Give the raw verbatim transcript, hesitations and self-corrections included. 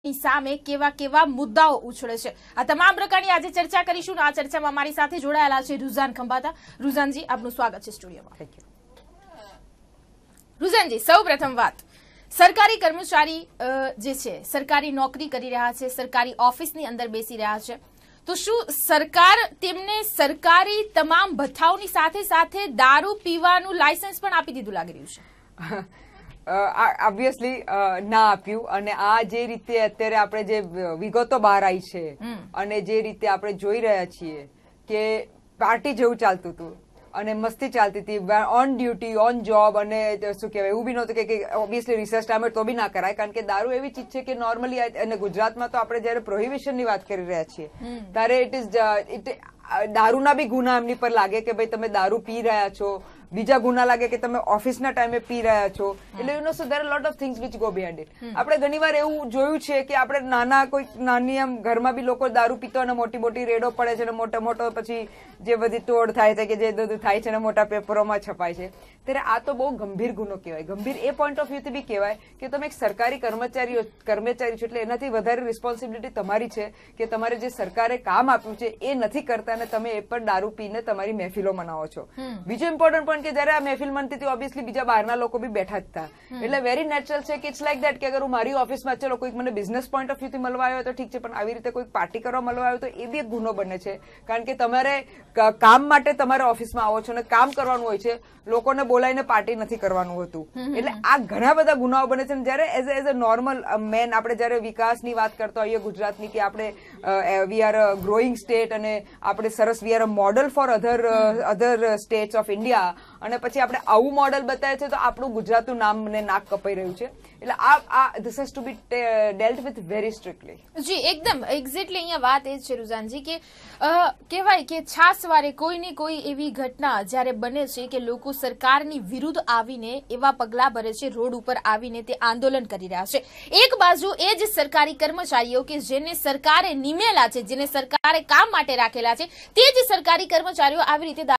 સામે કેવા કેવા મુદ્દાઓ ઉછળે છે આ તમામ પ્રકારની આજે ચર્ચા કરીશું. આ ચર્ચામાં મારી સાથે જોડાયેલા છે રુઝાન ખંભાતા. રુઝાનજી, આપનું સ્વાગત છે સ્ટુડિયોમાં. Thank you. રુઝાનજી, સૌ પ્રથમ વાત, સરકારી કર્મચારી જે છે સરકારી નોકરી કરી રહ્યા છે, સરકારી ઓફિસની અંદર બેસી રહ્યા છે, તો શું સરકાર તેમને સરકારી તમામ ભથ્થાઓની સાથે સાથે દારૂ પીવાનું લાયસન્સ પણ આપી દીધું લાગી રહ્યું છે? ઓબ્વિયસલી ના આપ્યું. અને આ જે રીતે અત્યારે આપણે જે વિગતો બહાર આવી છે અને જે રીતે આપણે જોઈ રહ્યા છીએ કે પાર્ટી જેવું ચાલતું હતું અને મસ્તી ચાલતી હતી, ઓન ડ્યુટી, ઓન જોબ, અને શું કહેવાય એવું બી નહોતું કે ઓબ્વિયસલી રિસર્ચ ટાઈમે તો બી ના કરાય, કારણ કે દારૂ એવી ચીજ છે કે નોર્મલી, અને ગુજરાતમાં તો આપણે જયારે પ્રોહિબિશનની વાત કરી રહ્યા છીએ ત્યારે ઇટ ઇઝ ઇટ દારૂના બી ગુના એમની પર લાગે કે ભાઈ તમે દારૂ પી રહ્યા છો, બીજા ગુના લાગે કે તમે ઓફિસના ટાઈમે પી રહ્યા છો. એટલે you know so there are lot of things which go behind it. આપણે ઘણીવાર એવું જોયું છે કે આપણે નાના કોઈ નાની આમ ઘરમાં બી લોકો દારૂ પીતો અને મોટી મોટી રેડો પડે છે અને મોટા મોટો પછી જે બધી તોડ થાય છે કે જે બધું થાય છે ને મોટા પેપરોમાં છપાય છે, ત્યારે આ તો બહુ ગંભીર ગુનો કહેવાય. ગંભીર એ પોઈન્ટ ઓફ વ્યૂથી બી કહેવાય કે તમે એક સરકારી કર્મચારી કર્મચારી છો, એટલે એનાથી વધારે રિસ્પોન્સિબિલિટી તમારી છે કે તમારે જે સરકારે કામ આપ્યું છે એ નથી કરતા અને તમે એ પણ દારૂ પીને તમારી મહેફિલો મનાવો છો. બીજું ઇમ્પોર્ટન્ટ પોઈન્ટ કે જયારે આ મહેફિલ બનતી હતી ઓબ્વિયસલી બીજા બહારના લોકો બી બેઠા જ હતા, એટલે વેરી નેચરલ છે કે ઇટ્સ લાઈક દેટ કે અગર હું મારી ઓફિસમાં ચલો કોઈક મને બિઝનેસ પોઈન્ટ ઓફ વ્યૂથી મળવા આવ્યો તો ઠીક છે, પણ આવી રીતે કોઈક પાર્ટી કરવા મળવા આવ્યો તો એ બી એક ગુનો બને છે, કારણ કે તમારે કામ માટે તમારે ઓફિસમાં આવો છો અને કામ કરવાનું હોય છે, લોકોને બોલાવીને પાર્ટી નથી કરવાનું હોતું. એટલે આ ઘણા બધા ગુનાઓ બને છે. જયારે as as a normal man આપણે જયારે વિકાસની વાત કરતા હોઈએ ગુજરાતની કે આપણે we are a growing state અને આપણે સરસ we are a model for other other states of India, અને પછી આપણે આવું મોડલ બતાવે છે તો આપણું ગુજરાતનું નામ ને નાક કપાઈ રહ્યું છે. એટલે આ આ this has to be dealt with very strictly. જી એકદમ એક્ઝેક્ટલી અહીંયા વાત એ છે રુઝાનજી કે કહેવાય કે છાસવારે કોઈ ને કોઈ એવી ઘટના જયારે બને છે કે લોકો સરકારની વિરુદ્ધ આવીને એવા પગલા ભરે છે, રોડ ઉપર આવીને તે આંદોલન કરી રહ્યા છે. એક બાજુ એ જ સરકારી કર્મચારીઓ કે જેને સરકારે નિમેલા છે, જેને સરકારે કામ માટે રાખેલા છે, તે જ સરકારી કર્મચારીઓ આવી રીતે